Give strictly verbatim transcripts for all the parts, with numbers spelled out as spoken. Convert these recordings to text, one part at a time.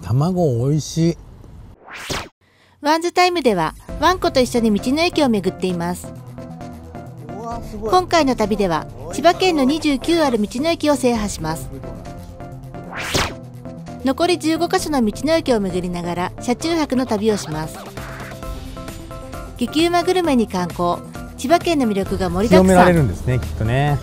卵おいしい。 ワンズタイムではワンコと一緒に道の駅を巡っています。今回の旅では千葉県のにじゅうきゅうある道の駅を制覇します。残りじゅうごかしょの道の駅を巡りながら車中泊の旅をします。激うまグルメに観光、千葉県の魅力が盛りだくさん。 広められるんですね、きっとね。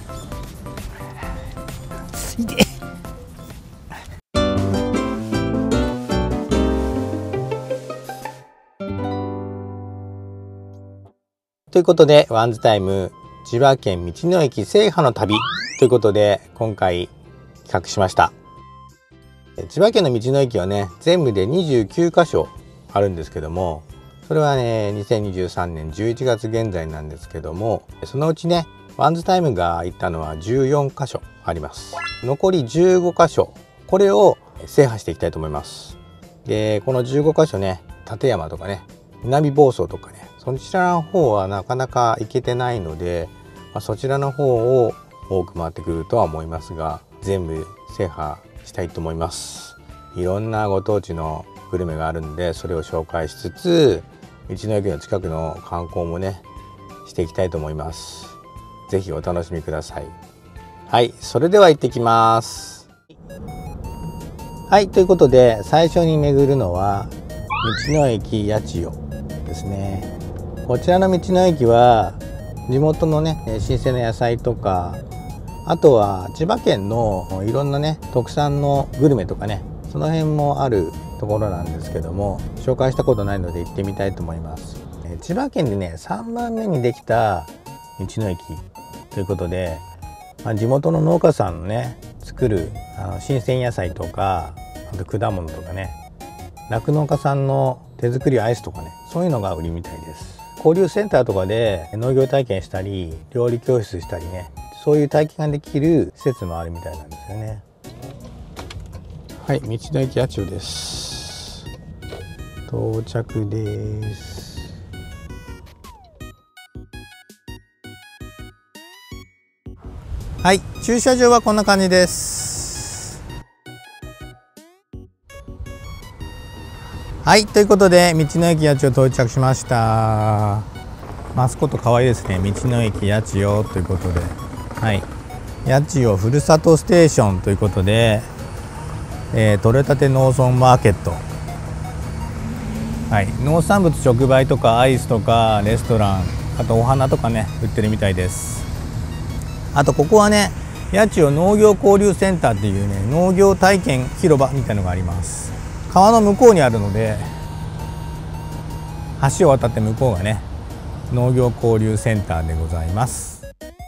ということで、ワンズタイム千葉県道の駅制覇の旅ということで、今回企画しました。千葉県の道の駅はね、全部でにじゅうきゅうかしょあるんですけども、それはね、にせんにじゅうさんねんじゅういちがつ現在なんですけども、そのうちね、ワンズタイムが行ったのはじゅうよんかしょあります。残りじゅうごかしょ、これを制覇していきたいと思います。で、このじゅうごかしょね、館山とかね、南房総とかね、そちらの方はなかなか行けてないので、まあ、そちらの方を多く回ってくるとは思いますが、全部制覇したいと思います。いろんなご当地のグルメがあるんで、それを紹介しつつ、道の駅の近くの観光もね、していきたいと思います。ぜひお楽しみください。はい、それでは行ってきます。はい、ということで最初に巡るのは道の駅八千代ですね。こちらの道の駅は地元のね新鮮な野菜とか、あとは千葉県のいろんなね特産のグルメとかね、その辺もあるところなんですけども、紹介したことないので行ってみたいと思います。千葉県でねさんばんめにできた道の駅ということで、まあ、地元の農家さんのね作るあの新鮮野菜とか、あと果物とかね、酪農家さんの手作りアイスとかね、そういうのが売りみたいです。交流センターとかで農業体験したり、料理教室したりね、そういう体験ができる施設もあるみたいなんですよね。はい、道の駅八千代です。到着です。はい、駐車場はこんな感じです。はい、ということで道の駅八千代到着しました。マスコット可愛いですね。道の駅八千代ということで、はい、八千代ふるさとステーションということで、えー、取れたて農村マーケット、はい、農産物直売とかアイスとかレストラン、あとお花とかね売ってるみたいです。あとここはね、八千代農業交流センターっていうね農業体験広場みたいのがあります。川の向こうにあるので、橋を渡って向こうがね農業交流センターでございます。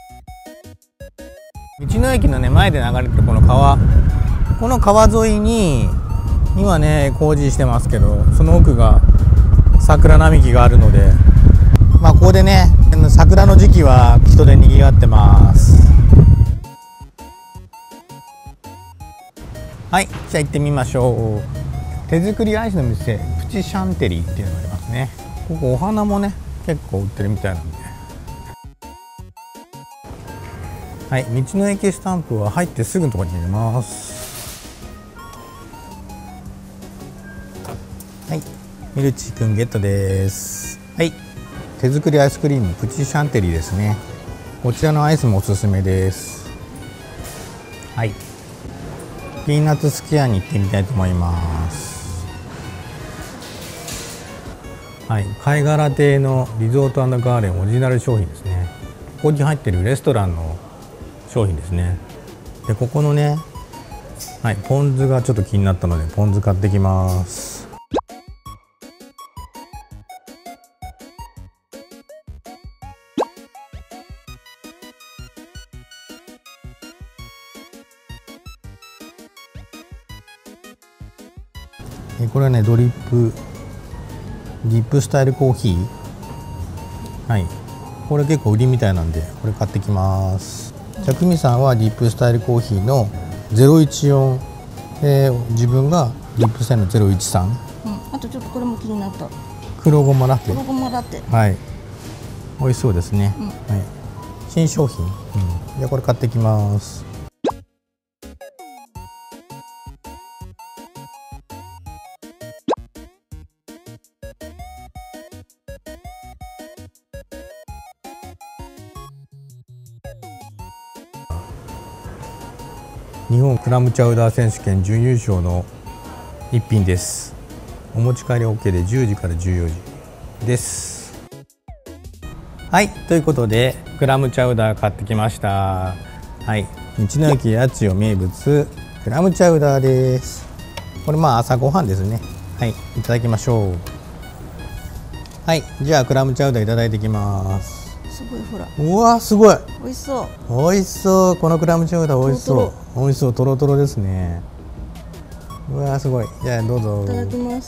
道の駅のね前で流れてるこの川、この川沿いに今ね工事してますけど、その奥が桜並木があるので、まあここでね桜の時期は人で賑わってます。はい、じゃあ行ってみましょう。手作りアイスの店、プチシャンテリーっていうのがありますね。ここお花もね結構売ってるみたいなんで、はい、道の駅スタンプは入ってすぐのところに入れます。はい、ミルチくんゲットです。はい、手作りアイスクリームプチシャンテリーですね。こちらのアイスもおすすめです。はい、ピーナッツスキヤに行ってみたいと思います。はい、貝殻亭のリゾート&ガーデンオリジナル商品ですね。ここに入ってるレストランの商品ですね。でここのね、はい、ポン酢がちょっと気になったのでポン酢買ってきます。これはねドリップディップスタイルコーヒー、はい、これ結構売りみたいなんでこれ買ってきます。じゃあ久美さんはディップスタイルコーヒーのゼロいちよん、えー、自分がディップスタイルのゼロいちさん、うん、 あとちょっとこれも気になった、 黒ごまラテ、 黒ごまラテ、 はい、美味しそうですね、うん、はい、新商品、うん、じゃあこれ買ってきます。 日本クラムチャウダー選手権準優勝の一品です。お持ち帰り OK でじゅうじからじゅうよじです。はい、ということでクラムチャウダー買ってきました。はい、道の駅八千代名物クラムチャウダーです。これまあ朝ごはんですね。はい、いただきましょう。はい、じゃあクラムチャウダーいただいてきます。 すごい、ほら。 うわ、すごい。 美味しそう。 美味しそう。このクラムチャウダー美味しそう。 トロ美味しそう、トロトロですね。うわ、すごい。じゃあどうぞ。 いただきます。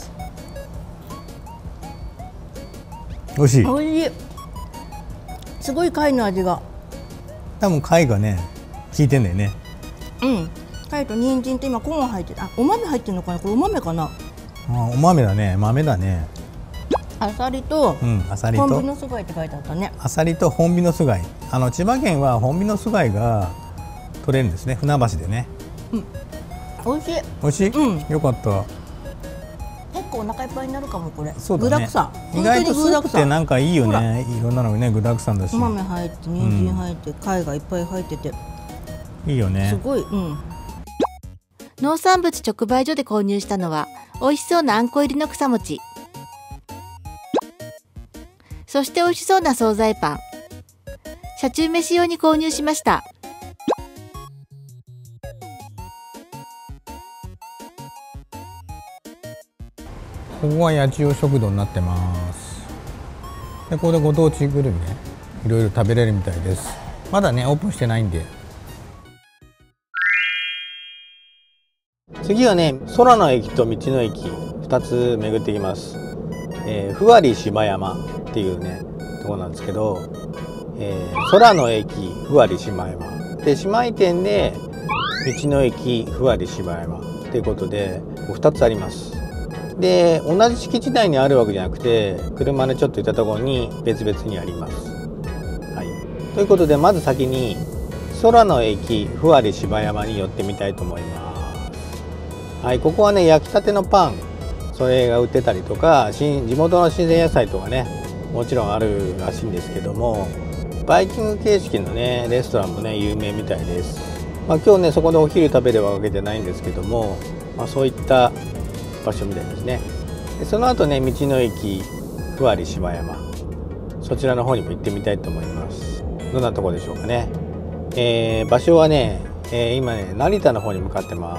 美味しい。 美味しい。すごい貝の味が。 多分貝がね、効いてんだよね。 うん。貝と人参と今コーン入ってる。あ、お豆入ってるのかな。これお豆かな。 あ、お豆だね。豆だね。 あさりと、 うん、あさりと本美のすがいって書いてあったね。 あさりと本美のすがい。あの千葉県は本美のすがいが取れるんですね。船橋でね。 うん。美味しい。 美味しい。 うん。 よかった。 結構お腹いっぱいになるかもこれ。 そうだね。 具だくさん。 意外とスープってなんかいいよね。いろんなのね、具だくさんだし。 お豆入って人参入って、うん、貝がいっぱい入ってて。 いいよね。 すごい。うん。農産物直売所で購入したのは美味しそうなあんこ入りの草餅。そして美味しそうな惣菜パン。車中飯用に購入しました。 ここは八千代食堂になってます。で、ここでご当地グルメいろいろ食べれるみたいです。まだねオープンしてないんで。次はね、空の駅と道の駅ふたつ巡っていきます。えー、ふわり芝山っていうねところなんですけど、えー、空の駅ふわり芝山で、姉妹店で道の駅ふわり芝山っていうことでふたつあります。で、同じ敷地内にあるわけじゃなくて、車でちょっと行ったところに別々にあります。はい、ということでまず先に空の駅ふわり芝山に寄ってみたいと思います。はい、ここはね焼きたてのパン、それが売ってたりとか、地元の自然野菜とかねもちろんあるらしいんですけども、バイキング形式のねレストランもね有名みたいです。まあ、今日ねそこでお昼食べるわけじゃないんですけども、まあ、そういった場所みたいですね。でその後ね道の駅ふわり芝山、そちらの方にも行ってみたいと思います。どんなところでしょうかね。えー、場所はね、えー、今ね成田の方に向かってます。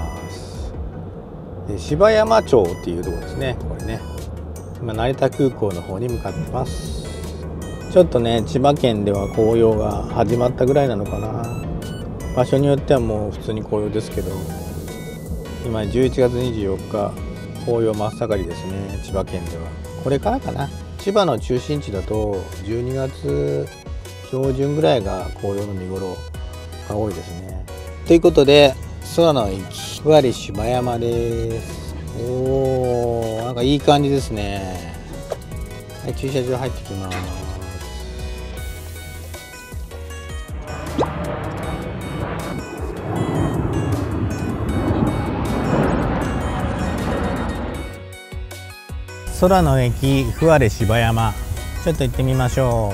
で芝山町っていうところですね。これね今成田空港の方に向かってます。ちょっとね千葉県では紅葉が始まったぐらいなのかな。場所によってはもう普通に紅葉ですけど、今じゅういちがつにじゅうよっか紅葉真っ盛りですね。千葉県ではこれからかな。千葉の中心地だとじゅうにがつ上旬ぐらいが紅葉の見頃が多いですね。ということで空の駅ふわり芝山です。おー、なんかいい感じですね。はい、駐車場入ってきます。空の駅ふわり芝山、ちょっと行ってみましょ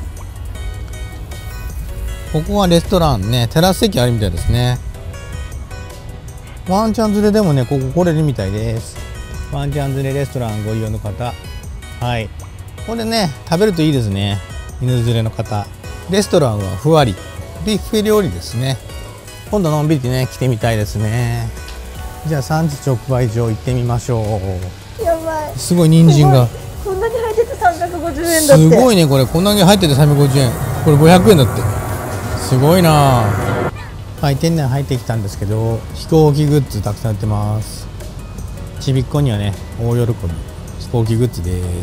う。ここはレストランね、テラス席あるみたいですね。ワンちゃん連れでもねここ来れるみたいです。ワンちゃん連れレストランご利用の方、はい、ここでね食べるといいですね。犬連れの方。レストランはふわりビュッフェ料理ですね。今度のんびりね来てみたいですね。じゃあ産地直売所行ってみましょう。 やばい、 すごい人参がこんなに入っててさんびゃくごじゅうえんだって。 すごいね、これこんなに入っててさんびゃくごじゅうえん、これごひゃくえんだって。すごいな。はい、店内入ってきたんですけど、飛行機グッズたくさん売ってます。ちびっこにはね大喜び、飛行機グッズです。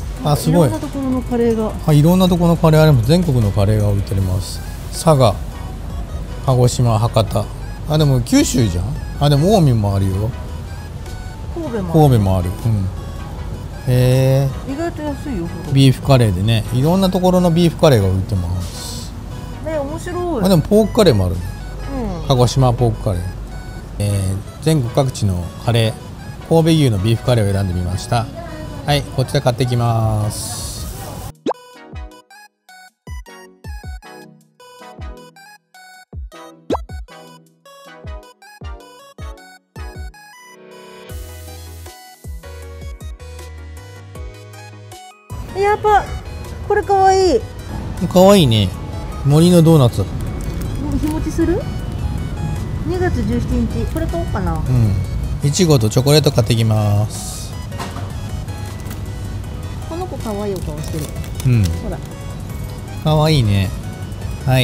あ、すごい。いろんなところのカレーが、はい、いろんなところのカレーあります。全国のカレーが売っております。佐賀、鹿児島、博多、あ、でも九州じゃん。あ、でも近江もあるよ。神戸もある。神戸もある。うん。へえ。意外と安いよ。ビーフカレーでね、いろんなところのビーフカレーが売ってます。ね、面白い。あ、でもポークカレーもある。うん、鹿児島ポークカレー。えー、全国各地のカレー、神戸牛のビーフカレーを選んでみました。はい、こちら買ってきます。 やっぱこれかわいい。 かわいいね。森のドーナツ。 日持ちする？にがつじゅうしちにち、これ買おうかな。 うん。いちごとチョコレート買ってきます。 この子かわいいお顔してる。 うん。 ほら。 かわいいね。はい。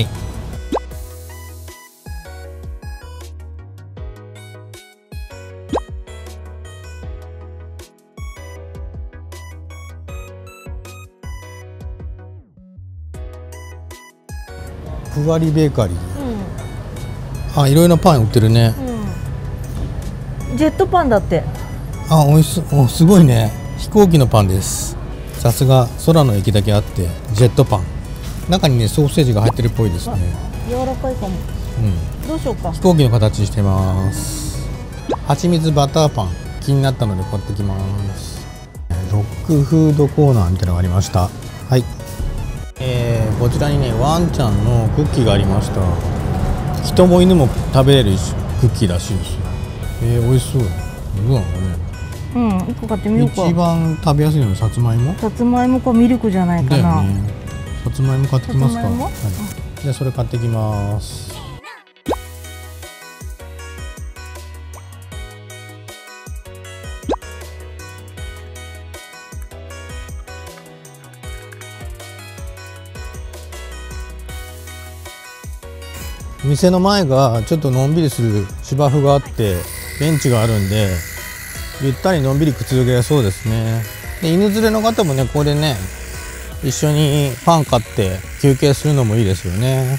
ふわりベーカリー。 うん。 あ、いろいろなパン売ってるね。 うん。ジェットパンだって。 あ、美味しそう。お、すごいね。飛行機のパンです。さすが空の駅だけあってジェットパン。中にねソーセージが入ってるっぽいですね。 柔らかいかも。 うん。 どうしようか。 飛行機の形してます。蜂蜜バターパン気になったので買ってきます。ドッグフードコーナーみたいなのがありました。はい。えー、こちらにねワンちゃんのクッキーがありました。人も犬も食べれるクッキーらしいです。えー、美味しそう。どうなのね。 うん、一個買ってみようか。 一番食べやすいのはさつまいも。 さつまいもかミルクじゃないかな。 だよね。さつまいも買ってきますか。 さつまいも？ はい。じゃあそれ買ってきます。店の前がちょっとのんびりする芝生があってベンチがあるんでゆったりのんびりくつろげそうですね。で犬連れの方もねここでね一緒にパン買って休憩するのもいいですよね。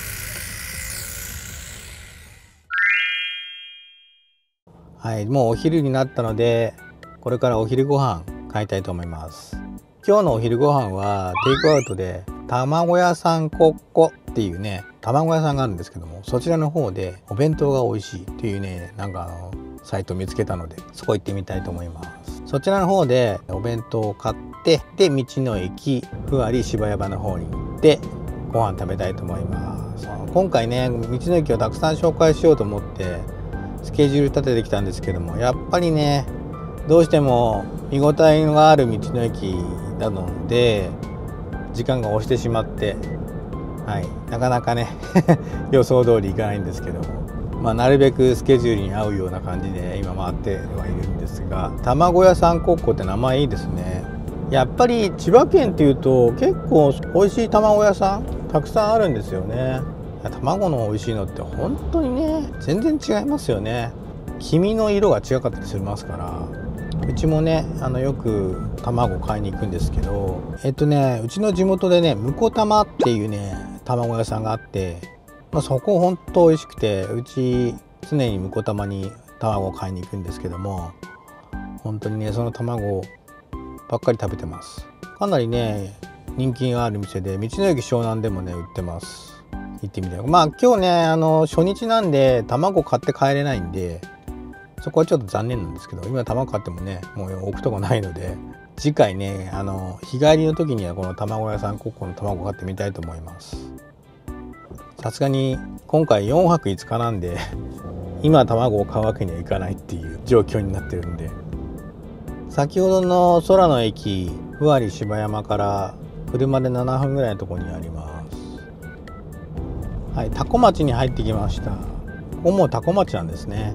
はい、もうお昼になったのでこれからお昼ご飯買いたいと思います。今日のお昼ご飯はテイクアウトで卵屋さんコッコっていうね卵屋さんがあるんですけども、そちらの方でお弁当が美味しいっていうねなんかあのサイトを見つけたのでそこ行ってみたいと思います。そちらの方でお弁当を買ってで道の駅ふわり芝山の方に行ってご飯食べたいと思います。今回ね道の駅をたくさん紹介しようと思ってスケジュール立ててきたんですけども、やっぱりねどうしても見応えがある道の駅なので時間が押してしまって、はい、なかなかね予想通りいかないんですけども、まあ、なるべくスケジュールに合うような感じで今回ってはいるんですが、卵屋さんコッコって名前いいですね。やっぱり千葉県っていうと結構美味しい卵屋さんたくさんあるんですよね。卵の美味しいのって本当にね全然違いますよね。黄身の色が違かったりしますから、うちもねあのよく卵買いに行くんですけど、えっとねうちの地元でね婿玉っていうね卵屋さんがあって、まあ、そこほんと美味しくてうち常に婿玉に卵を買いに行くんですけども、本当にねその卵ばっかり食べてます。かなりね人気がある店で道の駅湘南でもね売ってます。行ってみたい。まあ今日ねあの初日なんで卵買って帰れないんでそこはちょっと残念なんですけど、今卵買ってもねもう置くとこないので次回ねあの日帰りの時にはこの卵屋さんコッコの卵買ってみたいと思います。さすがに今回よんはくいつかなんで今卵を買うわけにはいかないっていう状況になってるんで、先ほどの空の駅ふわり芝山から車でななふんぐらいのところにあります。はい、多古町に入ってきました。ここも多古町なんですね。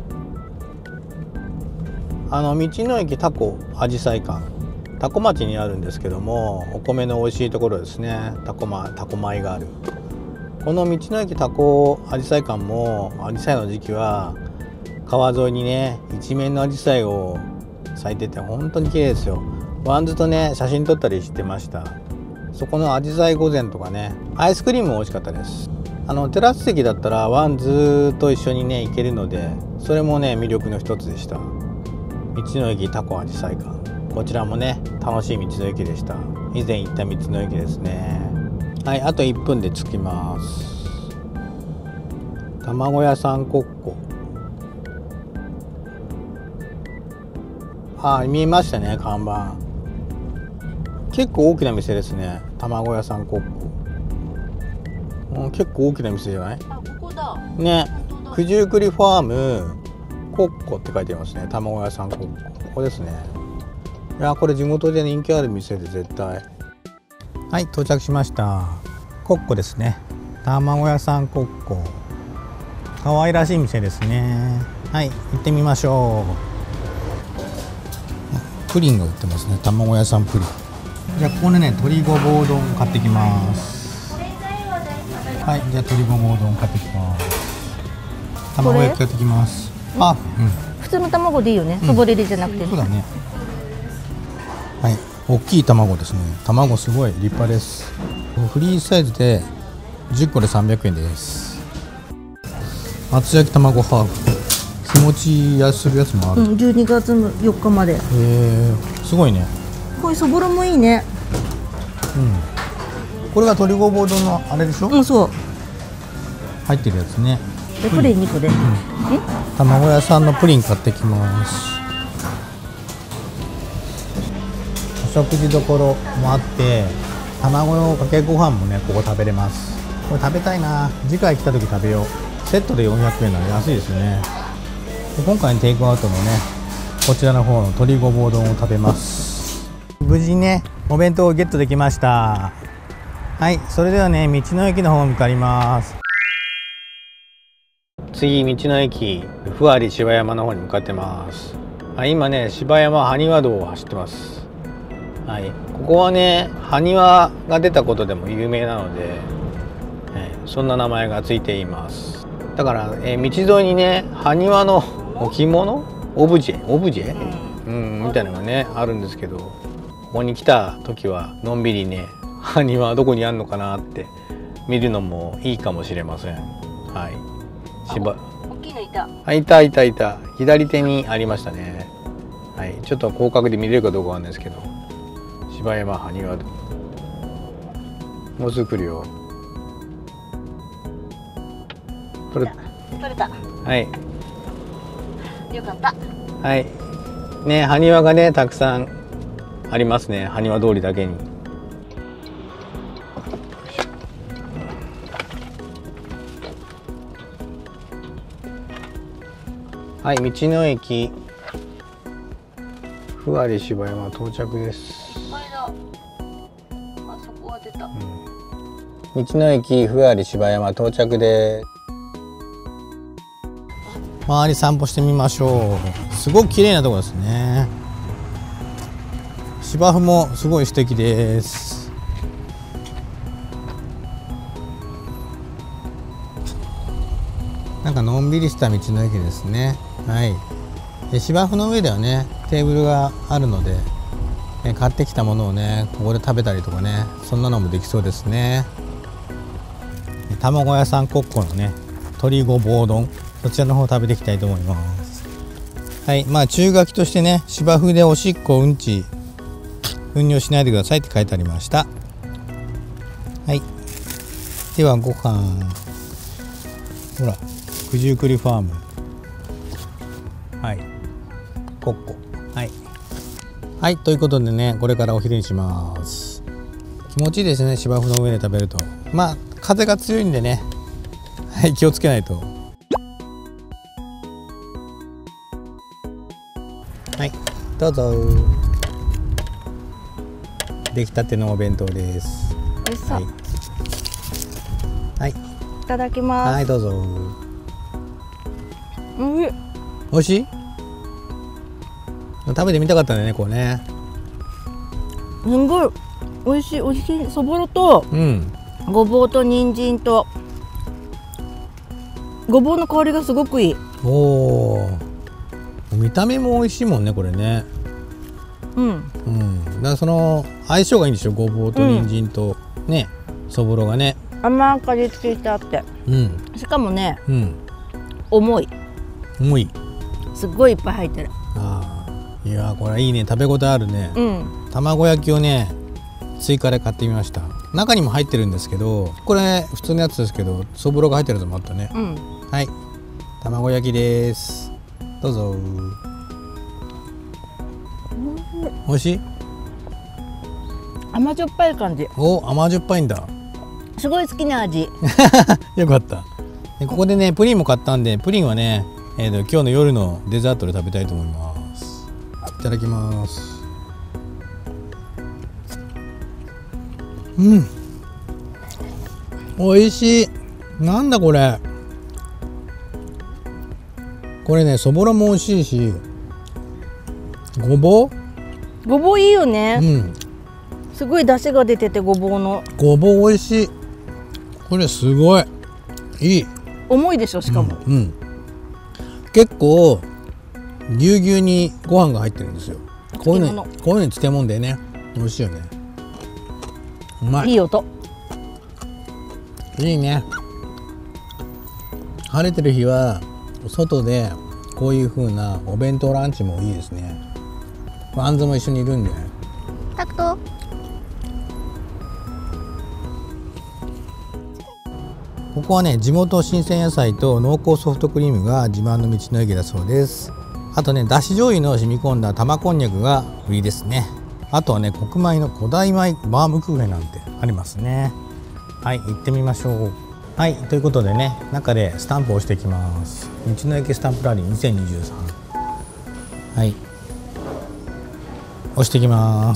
あの道の駅多古あじさい館多古町にあるんですけども、お米の美味しいところですね。多古米、多古米があるこの道の駅多古あじさい館もあじさいの時期は川沿いにね一面のあじさいを咲いてて本当に綺麗ですよ。ワンズとね写真撮ったりしてました。そこのあじさい御膳とかねアイスクリームも美味しかったです。あのテラス席だったらワンズと一緒にね行けるのでそれもね魅力の一つでした。道の駅多古あじさい館、こちらもね楽しい道の駅でした。以前行った道の駅ですね。はい、あといっぷんで着きます。卵屋さんコッコ、あ、見えましたね看板。結構大きな店ですね。卵屋さんコッコ、うん、結構大きな店じゃない？ あ、ここだね。九十九里ファームコッコって書いてありますね。卵屋さんコッコ、ここですね。いやこれ地元で人気ある店で絶対はい、到着しました。コッコですね。卵屋さんコッコ。可愛らしい店ですね。はい、行ってみましょう。プリンが売ってますね。卵屋さんプリン。じゃあここでね、鶏ごぼう丼買ってきます。はい、じゃあ鶏ごぼう丼買ってきます。卵焼き買ってきます。あ、うん。 普通の卵でいいよね。そぼれ入りじゃなくて、ね。 そうだね。はい、大きい卵ですね。卵すごい立派です。フリーサイズでじゅっこでさんびゃくえんです。厚焼き卵ハーフ。日持ちやするやつもある。 うん、じゅうにがつよっかまで。へえ、すごいね。 こういうそぼろもいいね。 うん。これが鶏ごぼう丼のあれでしょ？ うん、そう。 入ってるやつね。 で、プリンにこで。うん、 卵屋さんのプリン買ってきます。お食事どころもあって、卵かけご飯もね、ここ食べれます。これ食べたいな。次回来た時食べよう。セットでよんひゃくえんなら安いですよね。で今回のテイクアウトのね、こちらの方の鶏ごぼう丼を食べます。無事にね、お弁当をゲットできました。はい、それではね、道の駅の方に向かいます。次、道の駅ふわり芝山の方に向かってます。はい、今ね、芝山埴輪道を走ってます。はい、ここはね、埴輪が出たことでも有名なので、えー、そんな名前がついています。だから、えー、道沿いにね、埴輪の置物、オブジェオブジェ、うん、みたいなのがねあるんですけど、ここに来た時はのんびりね、埴輪どこにあるのかなって見るのもいいかもしれません。はい、しば大きいのいた。あ、いたいたいた。左手にありましたね。はい、ちょっと広角で見れるかどうかわかんないですけど、芝山埴輪もうすぐ来るよ。取れた。取れた。はい。よかった。はい。ね、埴輪がね、たくさんありますね。埴輪通りだけに。はい、道の駅ふわり芝山到着です。あ、そこは出た。うん、道の駅ふわり芝山到着です。周り散歩してみましょう。すごく綺麗なところですね。芝生もすごい素敵です。なんかのんびりした道の駅ですね。はい。で芝生の上ではね、テーブルがあるので、え買ってきたものをね、ここで食べたりとかね、そんなのもできそうですね。卵屋さんコッコのね、鶏ごぼう丼、そちらの方食べていきたいと思います。はい、まあ注意書きとしてね、芝生でおしっこうんち糞尿しないでくださいって書いてありました。はい。ではご飯、ほら、九十九里ファーム。はい。コッコ。はい。はい、ということでね、これからお昼にします。気持ちいいですね、芝生の上で食べると。まあ風が強いんでね、はい、気をつけないと。はい、どうぞ。出来たてのお弁当です。 美味しそう。 はい。はい、 いただきます。 はい、どうぞ。 おいしい。 美味しい？食べてみたかったんだよね、これね。 すんごい美味しい。美味しい。そぼろと、うん、ごぼうと人参とごぼうの香りがすごくいい。おお。見た目も美味しいもんね、これね。うん。うん。だからその相性がいいんでしょ、ごぼうと人参と、うん、ね、そぼろがね。 甘く味付けしてあって。うん。しかもね、うん、重い。 重い。 すっごいいっぱい入ってる。 ああ。いやー、これいいね、食べ応えあるね。うん。卵焼きをね、追加で買ってみました。中にも入ってるんですけど、これ普通のやつですけど、そぼろが入ってるのもあったね。うん。はい。卵焼きです。どうぞ。美味しい？ 甘じょっぱい感じ。 お、甘じょっぱいんだ。 すごい好きな味。 よかった。でここでね、プリンも買ったんで、プリンはね、えーと、今日の夜のデザートで食べたいと思います。いただきます。 うん、美味しい。なんだこれ。これね、そぼろも美味しいし、ごぼうごぼういいよね。 うん、 すごい出汁が出てて、ごぼうのごぼう美味しい。これすごいいい。 重いでしょ、しかも、 うん、うん、結構ぎゅうぎゅうにご飯が入ってるんですよ。こういうのこういうのに漬物でね、美味しいよね。うまい。 いい音。 いいね。晴れてる日は外でこういう風なお弁当ランチもいいですね。あんずも一緒にいるんで。 タクト。 ここはね、地元新鮮野菜と濃厚ソフトクリームが自慢の道の駅だそうです。あとね、だし醤油の染み込んだ玉こんにゃくが売りですね。あとはね、黒米の古代米バームクーヘンなんてありますね。はい、行ってみましょう。はい、ということでね、中でスタンプを押していきます。道の駅スタンプラリーにせんにじゅうさん。はい、押していきます。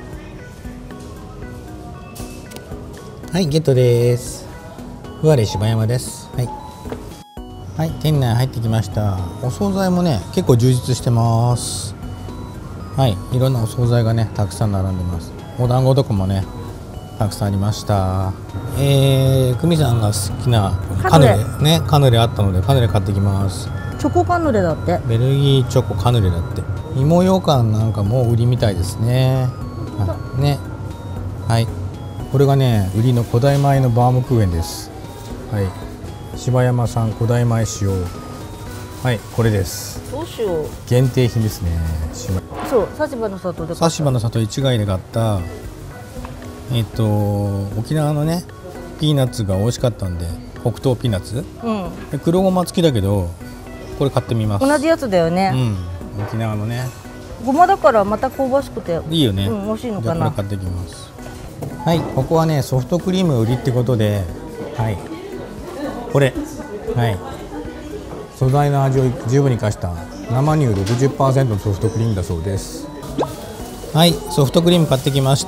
はい、ゲットです。ふわれ柴山です。はい、はい、店内入ってきました。お惣菜もね、結構充実してます。はい、いろんなお惣菜がね、たくさん並んでます。お団子とかもね、たくさんありました。えー、久美さんが好きなカヌレね、カヌレあったのでカヌレ買ってきます。 チョコカヌレだって。 ベルギーチョコカヌレだって。芋ようかんなんかも売りみたいですね。はいね、はい、これがね、売りの古代米のバームクーヘンです。はい、柴山産古代米使用。はい、これです。 どうしよう。 限定品ですね。 そう、佐島の里で。 佐島の里市街で買ったえっと沖縄のねピーナッツが美味しかったんで、北東ピーナッツ、うん、で黒ごま付きだけどこれ買ってみます。 同じやつだよね。 うん、沖縄のねごまだからまた香ばしくていいよね。 うん、美味しいのかな。 じゃあこれ買ってきます。はい、ここはねソフトクリーム売りってことで、はい、これ、はい、素材の味を十分に生かした生乳 ろくじゅっパーセント のソフトクリームだそうです。はい、ソフトクリーム買ってきました。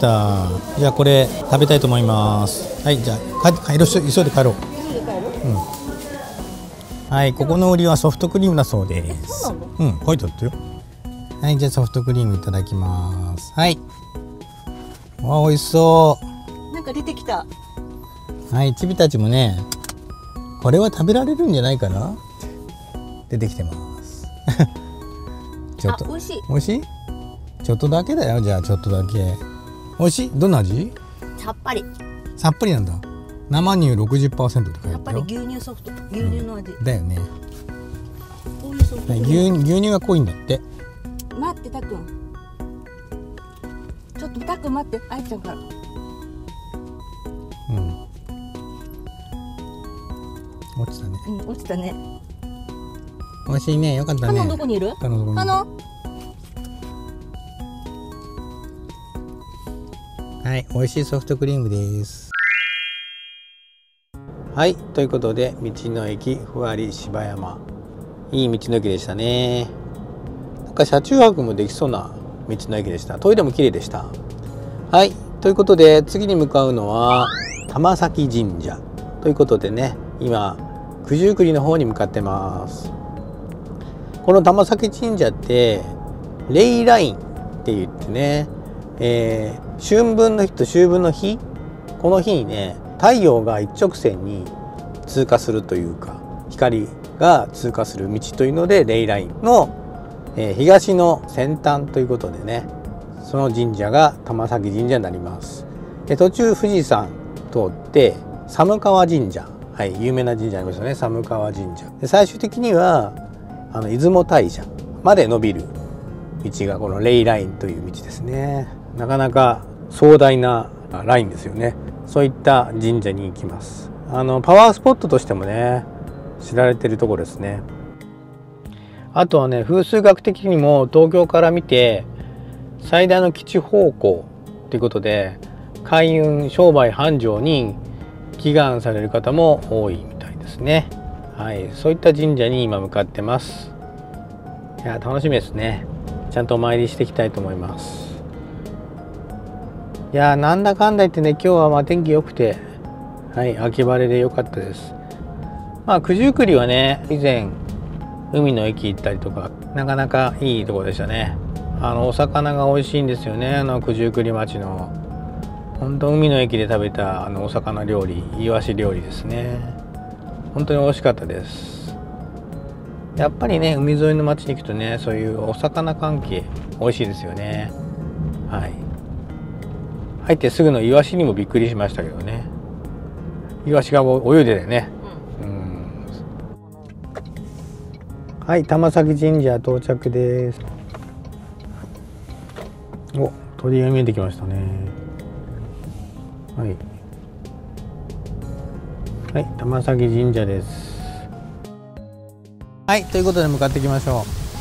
じゃあこれ食べたいと思います。はい、じゃあ帰ろう、急いで帰ろう。うん、はい、ここの売りはソフトクリームだそうです。うん、書いてあったよ。はい、じゃあソフトクリームいただきます。はい。わあ、美味しそう。 なんか出てきた。 はい、チビたちもね、これは食べられるんじゃないかな。出てきてます。ちょっと美味しい。 美味しい？ちょっとだけだよ。じゃあちょっとだけ。美味しい？どんな味？ さっぱり。 さっぱりなんだ。生乳 ろくじゅっパーセント って書いてあるよ。 やっぱり牛乳ソフト、牛乳の味。 うん、だよね。 こういうソフト。 牛牛乳が濃いんだって。 待って、たくん。ちょっとたくん待って、愛ちゃんから。うん。 落ちたね。 うん、落ちたね。 美味しいね。よかったね。 カノンどこにいる？ カノンどこにいる？ カノン。 はい、美味しいソフトクリームです。はい、ということで道の駅ふわり柴山、いい道の駅でしたね。なんか車中泊もできそうな道の駅でした。トイレも綺麗でした。はい、ということで次に向かうのは玉前神社ということでね、今九十九里の方に向かってます。この玉前神社ってレイラインって言ってね、えー、春分の日と秋分の日、この日にね太陽が一直線に通過するというか、光が通過する道というのでレイラインの、えー、東の先端ということでね、その神社が玉前神社になります。で途中富士山通って寒川神社、はい、有名な神社ありますよね、寒川神社で、最終的にはあの出雲大社まで伸びる道がこのレイラインという道ですね。なかなか壮大なラインですよね。そういった神社に行きます。あのパワースポットとしてもね知られているところですね。あとはね、風水学的にも東京から見て最大の基地方向ということで、開運商売繁盛に祈願される方も多いみたいですね。はい、そういった神社に今向かってます。いや楽しみですね。ちゃんとお参りしていきたいと思います。 いやー、なんだかんだ言ってね、今日はまあ天気良くて、はい、秋晴れで良かったです。まあ九十九里はね、以前海の駅行ったりとか、なかなかいいところでしたね。あのお魚が美味しいんですよね。あの九十九里町の本当海の駅で食べたあのお魚料理、イワシ料理ですね。本当に美味しかったです。やっぱりね、海沿いの町に行くとね、そういうお魚関係美味しいですよね。はい。入ってすぐのイワシにもびっくりしましたけどね。イワシが泳いでてね。うん。はい、玉崎神社到着です。お、鳥居が見えてきましたね。はい。はい、玉崎神社です。はい、ということで向かっていきましょう。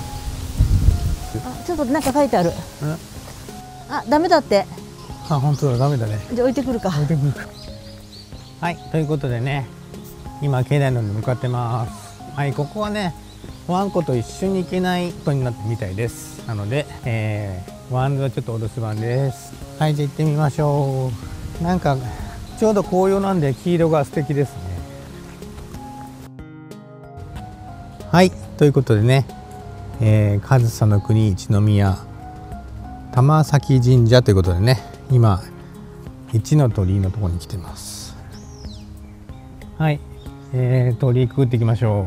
あ、ちょっとなんか書いてある。あ、ダメだって。 あ、本当だ、ダメだね。 じゃあ置いてくるか。 置いてくるか。はい、ということでね、今境内の方に向かってます。はい、ここはね、ワンコと一緒に行けないことになってみたいです。なので、えー、ワンズはちょっとお留守番です。はい、じゃあ行ってみましょう。なんかちょうど紅葉なんで黄色が素敵ですね。はい、ということでね、えー、上総の国一宮玉崎神社ということでね、今一の鳥居のところに来てます。はい、えー、鳥居くぐっていきましょ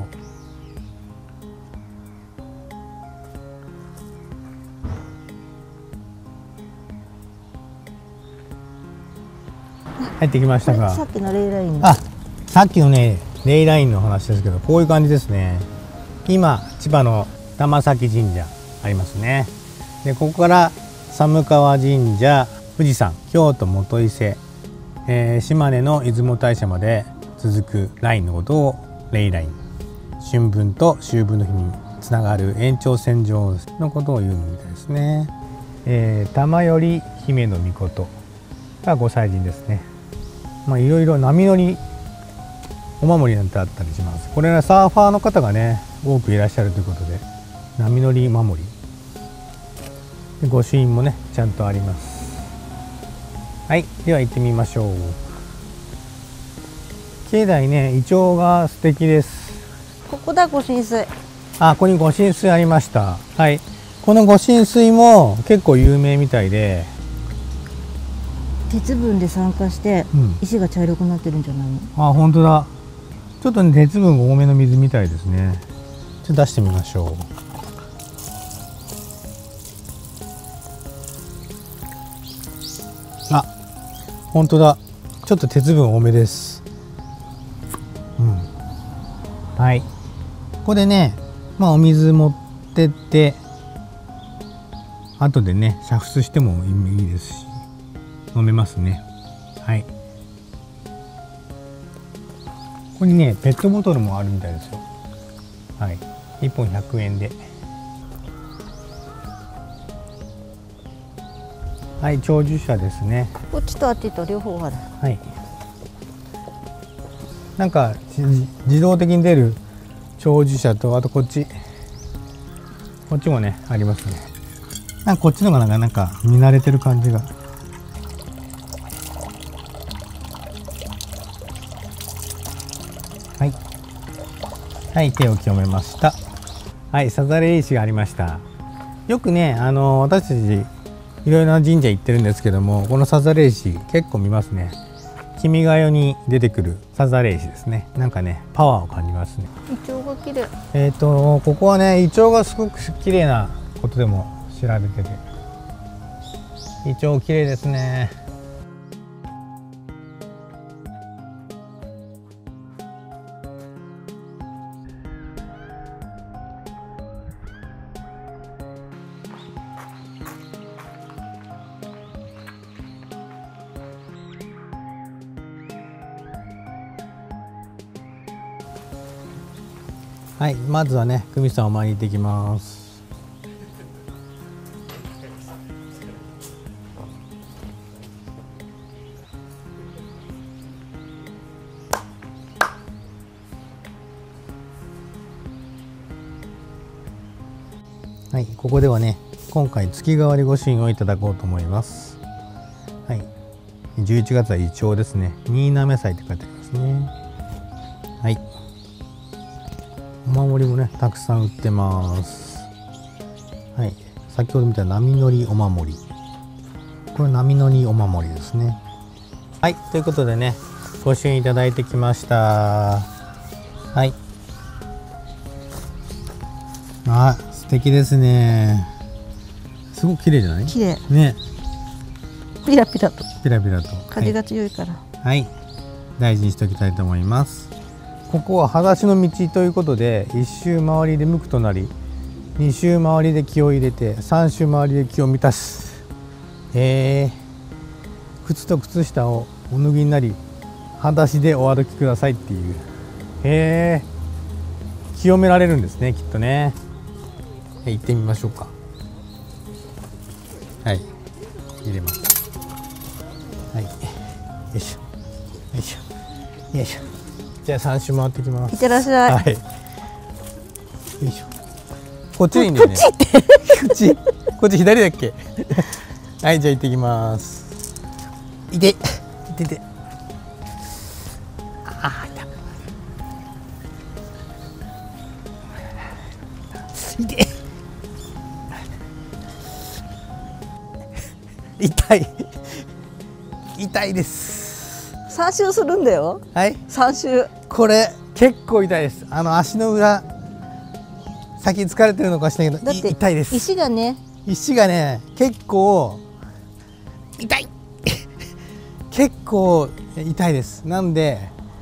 う。入ってきましたが、 さっきのレイラインの、 あ、さっきのねレイラインの話ですけど、こういう感じですね。今千葉の玉崎神社ありますね。でここから寒川神社、富士山、京都元伊勢、えー、島根の出雲大社まで続くラインのことをレイライン、春分と秋分の日につながる延長線上のことを言うみたいですね。えー、玉頼姫の命がご祭神ですね。まあいろいろ波乗りお守りなんてあったりします。これはサーファーの方がね多くいらっしゃるということで、波乗り守りで御朱印もねちゃんとあります。はい、では行ってみましょう。境内ね、イチョウが素敵です。 ここだ、御神水。 あ、ここに御神水ありました。はい、この御神水も結構有名みたいで、 鉄分で酸化して石が茶色くなってるんじゃないの？ うん、あ、本当だ。ちょっとね鉄分多めの水みたいですね。ちょっと出してみましょう。あ、本当だ。ちょっと鉄分多めです。うん。はい。ここでね、まあお水持ってって、後でね煮沸してもいいですし、飲めますね。はい。ここにねペットボトルもあるみたいですよ。はい。いっぽんひゃくえんで。はい、長寿車ですね。 こっちとあっちと両方ある。 はい。なんか自動的に出る長寿車と、あとこっち、こっちもねありますね。なんかこっちの方がなんか見慣れてる感じが。はい。はい、手を清めました。はい、さざれ石がありました。よくね、あの私たちいろいろな神社行ってるんですけども、このさざれ石結構見ますね。君が代に出てくるさざれ石ですね。なんかねパワーを感じますね。 イチョウが綺麗。 えっとここはねイチョウがすごく綺麗なことでも知られてて、イチョウ綺麗ですね。はい、まずはね、久美さんを前に行ってきます。はい、ここではね、今回月替わり御朱印をいただこうと思います。 はい、じゅういちがつはイチョウですね。新滑祭って書いてありますね。はい、お守りもねたくさん売ってます。はい、先ほど見た波乗りお守り、これ波乗りお守りですね。はい、ということでね、ご支援いただいてきました。はい、あ、素敵ですね。すごく綺麗じゃない？ 綺麗ね。 ピラピラとピラピラと風が強いから、 はい、はい、大事にしておきたいと思います。ここは裸足の道ということで、一周回りで無垢となり、二周回りで気を入れて、三周回りで気を満たす。へえ。靴と靴下をお脱ぎになり、裸足でお歩きくださいっていう。へえ。清められるんですね、きっとね。行ってみましょうか。はい、入れます。はい、よいしょ、よいしょ、よいしょ。じゃあ三周回ってきます。 いってらっしゃい。 はい。よいしょ。こっちでいいんだよね。 こっちって。 こっち、こっち左だっけ。はい、じゃあ行ってきます。いて、いてて。ああ、いた。いて。痛い。痛いです。 三周するんだよ。 はい。 三周。 これ結構痛いです。あの足の裏。先疲れてるのかしらけど、 だって痛いです。 石がね。 石がね、結構。痛い。結構痛いです。なんで。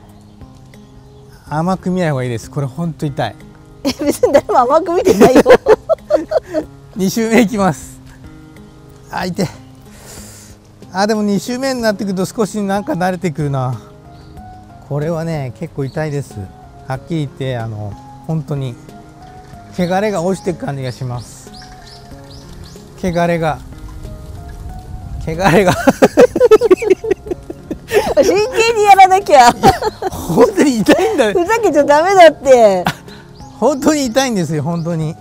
甘く見ない方がいいです。これ本当痛い。 え、別に誰も甘く見てないよ。 二周目いきます。あ、痛い。あ、でもに周目になってくると少しなんか慣れてくるな。これはね結構痛いです。はっきり言ってあの本当に汚れが落ちていく感じがします。汚れが汚れが真剣にやらなきゃ。 本当に痛いんだ。 ふざけちゃダメだって。 本当に痛いんですよ、本当に。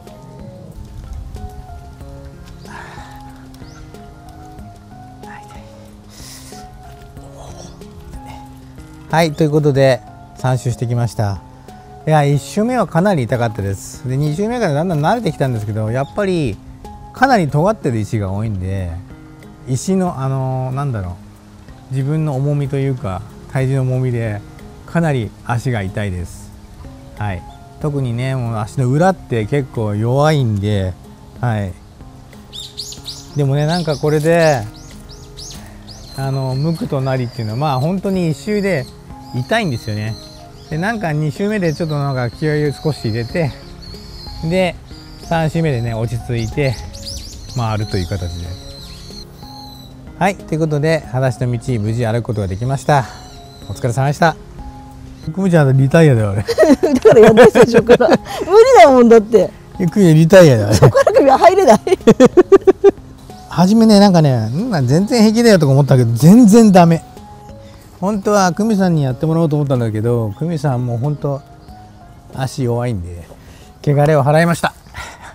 はい、ということでさん周してきました。いや、いち周目はかなり痛かったです。でに周目からだんだん慣れてきたんですけど、やっぱりかなり尖ってる石が多いんで、石のあのなんだろう、自分の重みというか体重の重みでかなり足が痛いです。はい、特にね、もう足の裏って結構弱いんで、はい。でもね、なんかこれであの無垢となりっていうのはまあ本当にいち周で痛いんですよね。でなんかに周目でちょっとなんか気合を少し入れて、でさん周目でね落ち着いて回るという形で。はい、ということで裸足の道無事歩くことができました。お疲れ様でした。くみちゃんリタイアだよあれ。 だからやんないでしょから。無理だもんだって。 ゆっくりリタイアだね。 そこから首は入れない。 初めね、なんかね、ん全然平気だよとか思ったけど全然ダメ。本当は久美さんにやってもらおうと思ったんだけど、久美さんもう本当足弱いんで汚れを払いました。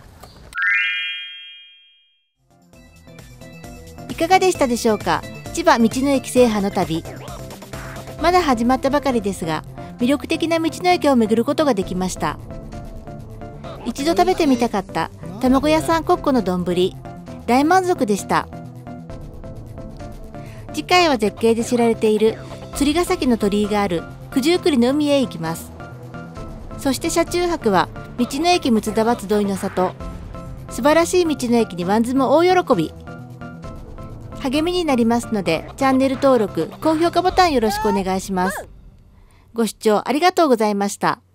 いかがでしたでしょうか。千葉道の駅制覇の旅、まだ始まったばかりですが魅力的な道の駅を巡ることができました。一度食べてみたかった卵屋さんコッコの丼、大満足でした。次回は絶景で知られている釣ヶ崎の鳥居がある九十九里の海へ行きます。そして車中泊は道の駅睦田場集いの里、素晴らしい道の駅にワンズも大喜び。励みになりますのでチャンネル登録、高評価ボタンよろしくお願いします。ご視聴ありがとうございました。